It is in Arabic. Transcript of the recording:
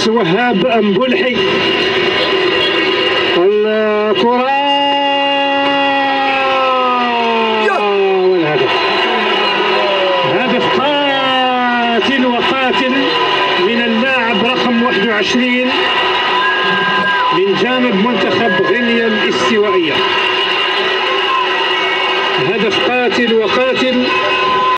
وهاب أنبلحي، والكرة والهدف. هدف قاتل وقاتل من اللاعب رقم 21 من جانب منتخب غينيا الاستوائية. هدف قاتل وقاتل